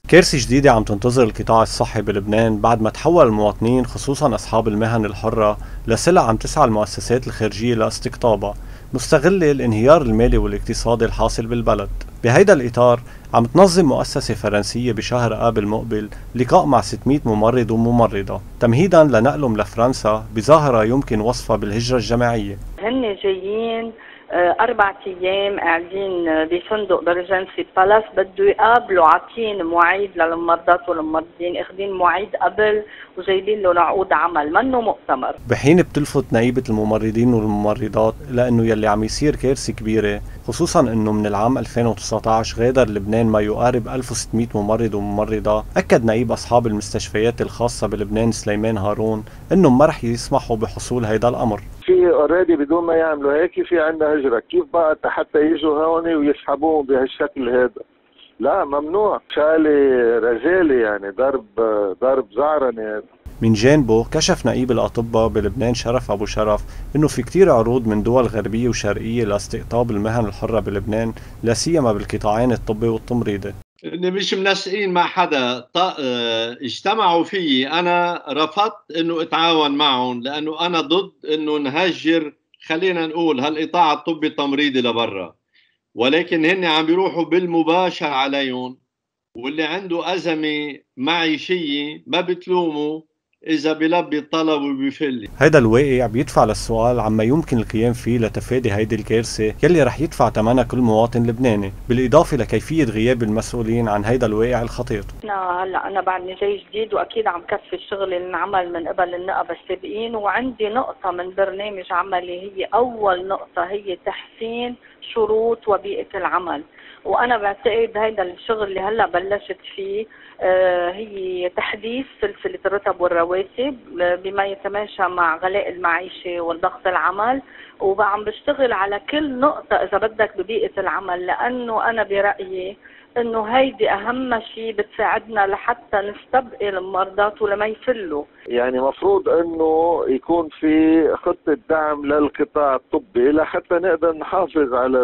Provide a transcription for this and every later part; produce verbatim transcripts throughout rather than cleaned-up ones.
كارثة جديدة عم تنتظر القطاع الصحي بلبنان بعد ما تحول المواطنين خصوصا أصحاب المهن الحرة لسلع عم تسعى المؤسسات الخارجية لاستقطابها، مستغلة الانهيار المالي والاقتصادي الحاصل بالبلد. بهيدا الإطار عم تنظم مؤسسة فرنسية بشهر آب المقبل لقاء مع ستمئة ممرض وممرضة تمهيدا لنقلهم لفرنسا بظاهرة يمكن وصفها بالهجرة الجماعية. هن جايين آه، أربع أيام قاعدين آه، بفندق برجنسي بالاس، بده يقابلوا عاطين مواعيد للمرضات والممرضين، اخذين مواعيد قبل وجايبين له عقود عمل، منه مؤتمر. بحين بتلفت نقيبة الممرضين والممرضات لأنه يلي عم يصير كارثة كبيرة، خصوصا أنه من العام ألفين وتسعة عشر غادر لبنان ما يقارب ألف وستمئة ممرض وممرضة. أكد نقيب أصحاب المستشفيات الخاصة بلبنان سليمان هارون أنهم ما رح يسمحوا بحصول هيدا الأمر. في اوريدي بدون ما يعملوا هيك في عندنا هجرة، كيف بقى حتى يجوا هون ويسحبوهم بهالشكل هذا؟ لا ممنوع، شالي رجالي يعني ضرب ضرب زعرني. من جانبه كشف نقيب الأطباء بلبنان شرف أبو شرف إنه في كتير عروض من دول غربية وشرقية لاستقطاب المهن الحرة بلبنان، لا سيما بالقطاعين الطبي والتمريضي. اللي مش منسقين مع حدا ط- اه، اجتمعوا فيي، انا رفضت انه اتعاون معهم لانه انا ضد انه نهجر، خلينا نقول هالقطاع الطبي التمريضي لبرا، ولكن هن عم بيروحوا بالمباشر عليهم، واللي عنده أزمة معيشية ما بتلومه إذا بلبي الطلب وبيفل. هيدا الواقع بيدفع للسؤال عما يمكن القيام فيه لتفادي هيدي الكارثة يلي رح يدفع ثمنها كل مواطن لبناني، بالإضافة لكيفية غياب المسؤولين عن هيدا الواقع الخطير. احنا هلا انا بعدني جاي جديد واكيد عم كفي الشغل اللي انعمل من قبل النقبه السابقين، وعندي نقطه من برنامج عملي، هي اول نقطه هي تحسين شروط وبيئه العمل. وانا بعتقد هيدا الشغل اللي هلا بلشت فيه آه هي تحديث سلسله الرتب والرواتب بما يتماشى مع غلاء المعيشه والضغط العمل، وعم بشتغل على كل نقطه اذا بدك ببيئه العمل، لانه انا برايي انه هيدي اهم شيء بتساعدنا لحتى نستبقي المرضات ولما يفلوا. يعني مفروض انه يكون في خطة دعم للقطاع الطبي لحتى نقدر نحافظ على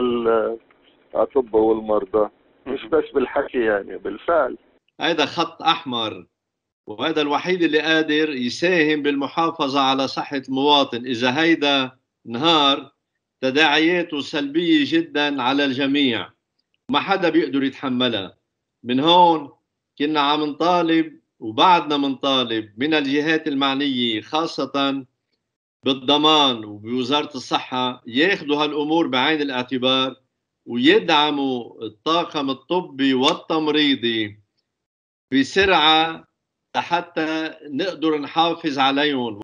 الأطباء والمرضى، مش بس بالحكي يعني بالفعل. هذا خط أحمر، وهذا الوحيد اللي قادر يساهم بالمحافظة على صحة المواطن. إذا هيدا نهار تداعياته سلبية جدا على الجميع، ما حدا بيقدر يتحملها. من هون كنا عم نطالب وبعدنا منطالب من الجهات المعنية خاصة بالضمان وبوزارة الصحة ياخدوا هالأمور بعين الاعتبار ويدعموا الطاقم الطبي والتمريضي بسرعة حتى نقدر نحافظ عليهم.